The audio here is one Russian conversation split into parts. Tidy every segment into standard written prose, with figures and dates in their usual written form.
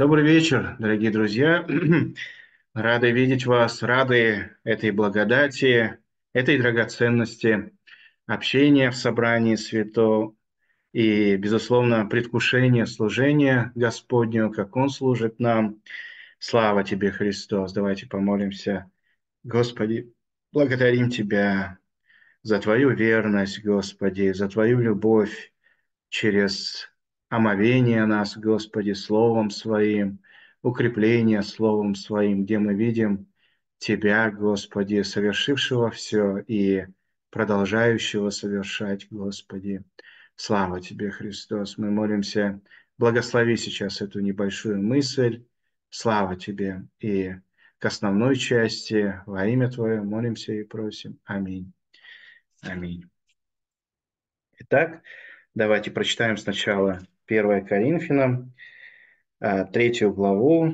Добрый вечер, дорогие друзья. Рады видеть вас, рады этой благодати, этой драгоценности, общения в собрании святого и, безусловно, предвкушение служения Господнего, как Он служит нам. Слава Тебе, Христос! Давайте помолимся. Господи, благодарим Тебя за Твою верность, Господи, за Твою любовь через омовение нас, Господи, Словом Своим, укрепление Словом Своим, где мы видим Тебя, Господи, совершившего все и продолжающего совершать, Господи. Слава Тебе, Христос! Мы молимся, благослови сейчас эту небольшую мысль. Слава Тебе! И к основной части во имя Твое молимся и просим. Аминь. Аминь. Итак, давайте прочитаем сначала 1 Коринфянам, 3 главу,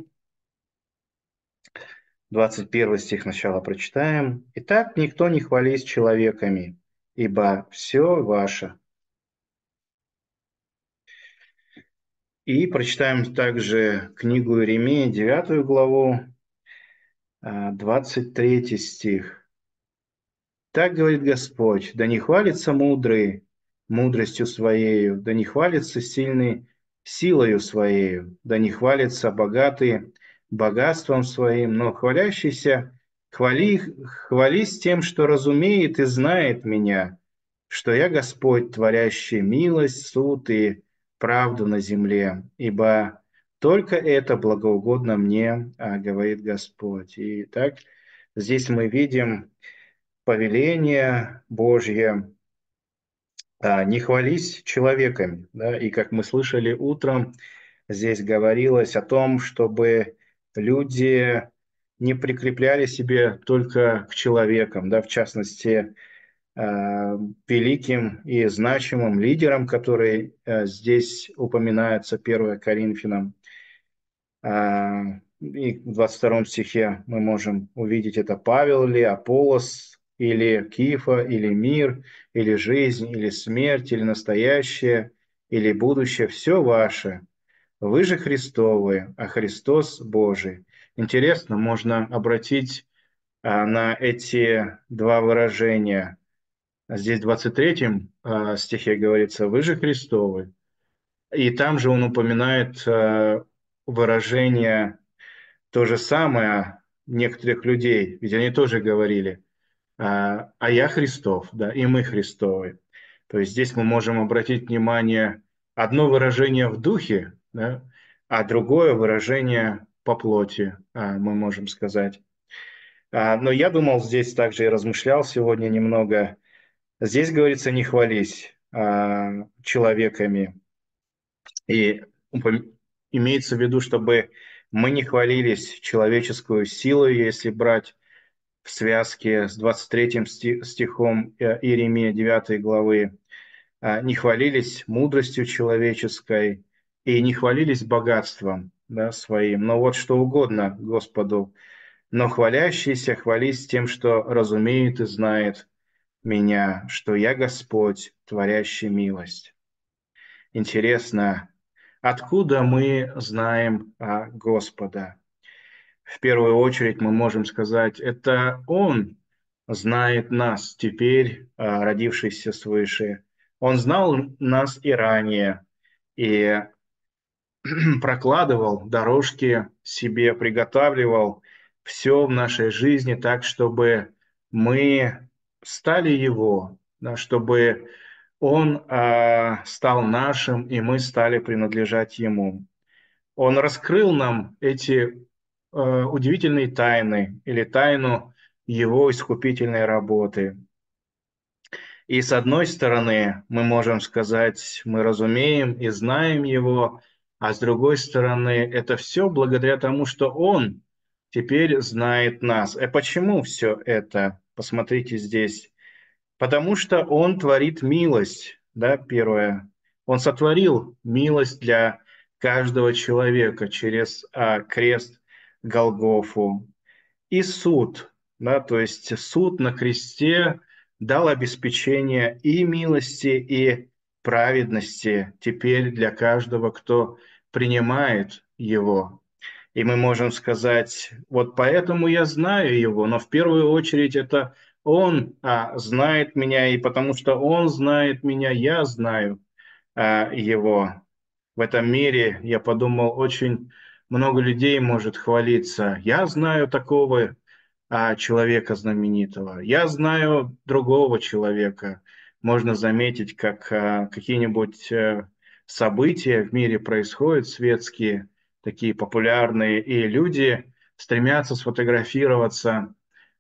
21 стих сначала прочитаем. «Итак, никто не хвались человеками, ибо все ваше». И прочитаем также книгу Иеремии, 9 главу, 23 стих. «Так говорит Господь, да не хвалится мудрый мудростью своею, да не хвалится сильный силою своею, да не хвалится богатый богатством своим, но хвалящийся хвались тем, что разумеет и знает меня, что я Господь, творящий милость, суд и правду на земле, ибо только это благоугодно мне, говорит Господь». И так здесь мы видим повеление Божье не хвались человеками. Да? И как мы слышали утром, здесь говорилось о том, чтобы люди не прикрепляли себе только к человекам, да, в частности, великим и значимым лидерам, которые здесь упоминаются 1 Коринфянам. И в 22 стихе мы можем увидеть это Павел ли, Аполлос, или Кифа, или мир, или жизнь, или смерть, или настоящее, или будущее. Все ваше. Вы же Христовы, а Христос Божий. Интересно, можно обратить на эти два выражения. Здесь в 23 стихе говорится «Вы же Христовы». И там же он упоминает выражение то же самое некоторых людей, ведь они тоже говорили, а я Христов, да, и мы Христовы. То есть здесь мы можем обратить внимание, одно выражение в духе, да, а другое выражение по плоти, мы можем сказать. Но я думал здесь также и размышлял сегодня немного. Здесь говорится, не хвались человеками. И имеется в виду, чтобы мы не хвалились человеческую силой, если брать в связке с 23 стихом Иеремии 9 главы, не хвалились мудростью человеческой и не хвалились богатством, да, своим, но вот что угодно Господу, но хвалящийся хвались тем, что разумеет и знает меня, что я Господь, творящий милость. Интересно, откуда мы знаем Господа? В первую очередь мы можем сказать, это Он знает нас теперь, родившийся свыше. Он знал нас и ранее, и прокладывал дорожки себе, приготавливал все в нашей жизни так, чтобы мы стали Его, да, чтобы Он стал нашим, и мы стали принадлежать Ему. Он раскрыл нам эти удивительные тайны или тайну Его искупительной работы. И с одной стороны, мы можем сказать, мы разумеем и знаем Его, а с другой стороны, это все благодаря тому, что Он теперь знает нас. И почему все это? Посмотрите здесь. Потому что Он творит милость, да, первое. Он сотворил милость для каждого человека через крест Голгофу. И суд, да, то есть суд на кресте дал обеспечение и милости, и праведности теперь для каждого, кто принимает Его. И мы можем сказать, вот поэтому я знаю Его, но в первую очередь это Он знает меня, и потому что Он знает меня, я знаю Его. В этом мире, я подумал, очень много людей может хвалиться. Я знаю такого человека знаменитого. Я знаю другого человека. Можно заметить, как какие-нибудь события в мире происходят светские, такие популярные, и люди стремятся сфотографироваться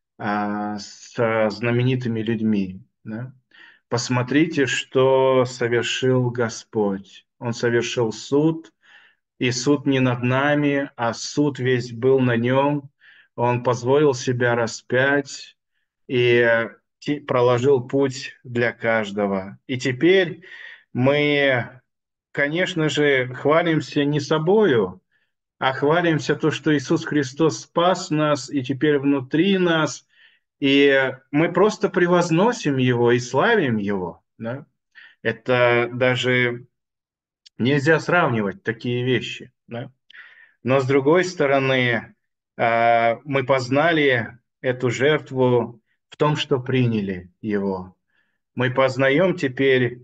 с знаменитыми людьми. Да? Посмотрите, что совершил Господь. Он совершил суд, и суд не над нами, а суд весь был на нем. Он позволил себя распять и проложил путь для каждого. И теперь мы, конечно же, хвалимся не собою, а хвалимся то, что Иисус Христос спас нас и теперь внутри нас, и мы просто превозносим Его и славим Его. Да? Это даже нельзя сравнивать такие вещи. Да? Но с другой стороны, мы познали эту жертву в том, что приняли Его. Мы познаем теперь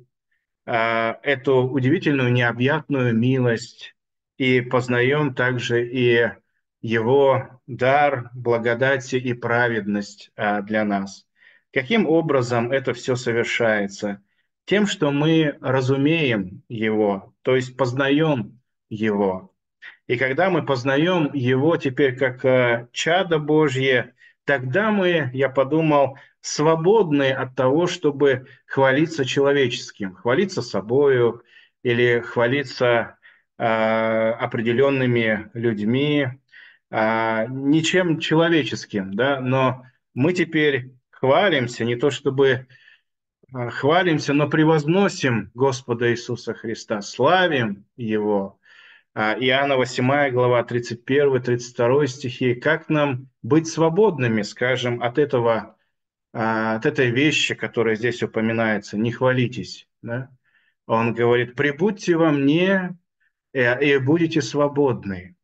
эту удивительную, необъятную милость и познаем также и Его дар, благодати и праведность для нас. Каким образом это все совершается? Тем, что мы разумеем Его, то есть познаем Его. И когда мы познаем Его теперь как чадо Божье, тогда мы, я подумал, свободны от того, чтобы хвалиться человеческим, хвалиться собою или хвалиться определенными людьми, ничем человеческим, да, но мы теперь хвалимся, не то чтобы хвалимся, но превозносим Господа Иисуса Христа, славим Его. Иоанна 8 глава 31-32 стихи. Как нам быть свободными, скажем, от этой вещи, которая здесь упоминается, не хвалитесь. Да? Он говорит, прибудьте во мне, и будете свободны.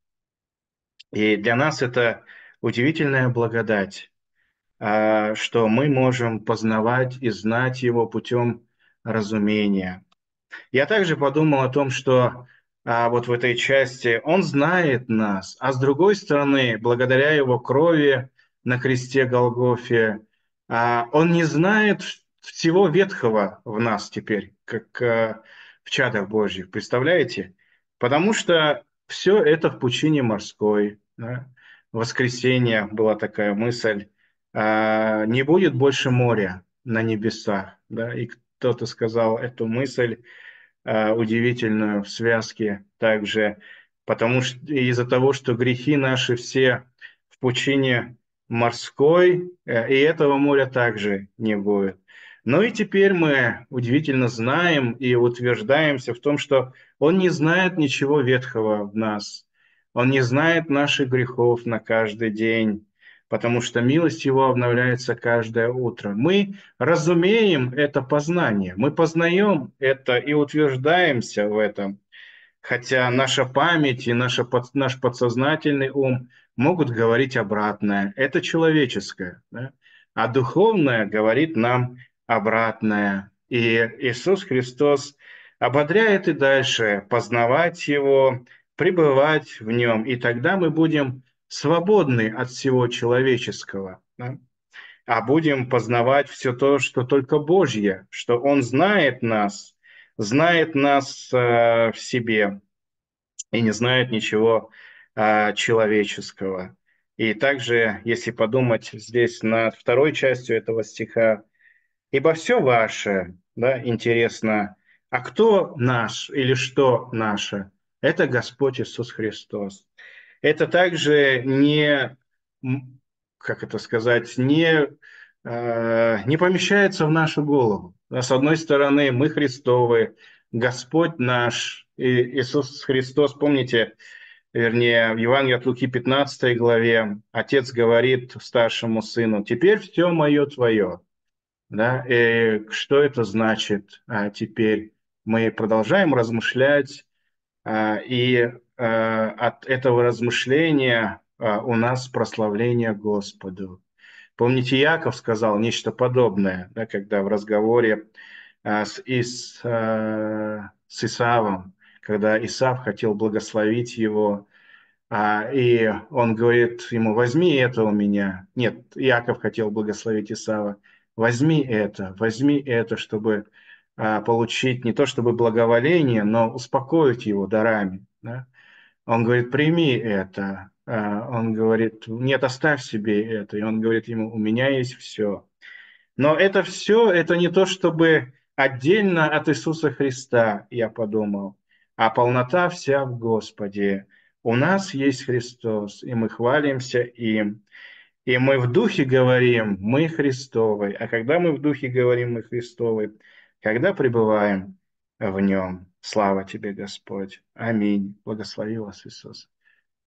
И для нас это удивительная благодать, что мы можем познавать и знать Его путем разумения. Я также подумал о том, что вот в этой части Он знает нас, а с другой стороны, благодаря Его крови на кресте Голгофе, Он не знает всего ветхого в нас теперь, как в чадах Божьих, представляете? Потому что все это в пучине морской. Да? В воскресенье была такая мысль, не будет больше моря на небесах. Да? И кто-то сказал эту мысль, удивительную в связке также, потому что из-за того, что грехи наши все в пучине морской, и этого моря также не будет. Ну и теперь мы удивительно знаем и утверждаемся в том, что Он не знает ничего ветхого в нас. Он не знает наших грехов на каждый день, потому что милость Его обновляется каждое утро. Мы разумеем это познание, мы познаем это и утверждаемся в этом, хотя наша память и наш подсознательный ум могут говорить обратное. Это человеческое, да? А духовное говорит нам обратное. И Иисус Христос ободряет и дальше познавать Его, пребывать в Нем, и тогда мы будем свободны от всего человеческого. Да? А будем познавать все то, что только Божье, что Он знает нас в себе и не знает ничего человеческого. И также, если подумать здесь над второй частью этого стиха, «Ибо все ваше», да, интересно, а кто наш или что наше? Это Господь Иисус Христос. Это также не, как это сказать, не помещается в нашу голову. С одной стороны, мы Христовы, Господь наш, и Иисус Христос, помните, вернее, в Евангелии от Луки 15 главе Отец говорит старшему сыну, «Теперь все мое твое». Да? И что это значит теперь? Мы продолжаем размышлять От этого размышления у нас прославление Господу. Помните, Яков сказал нечто подобное, да, когда в разговоре с Исавом, когда Исав хотел благословить его, и он говорит ему: возьми это у меня. Нет, Яков хотел благословить Исава. Возьми это, чтобы получить не то чтобы благоволение, но успокоить его дарами. Да? Он говорит: прими это. Он говорит: нет, оставь себе это. И он говорит ему: у меня есть все. Но это все, это не то чтобы отдельно от Иисуса Христа, я подумал, а полнота вся в Господе. У нас есть Христос, и мы хвалимся им. И мы в духе говорим: мы Христовы. А когда мы в духе говорим: мы Христовы, когда пребываем в нем. Слава тебе, Господь. Аминь. Благослови вас, Иисус.